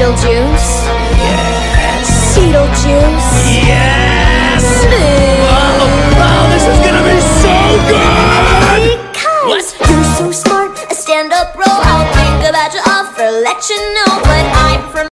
Beetlejuice. Yes. Beetlejuice. Yes. Wow, this is gonna be so good. Because you're so smart, a stand-up role. I'll think about your offer, let you know. But I prefer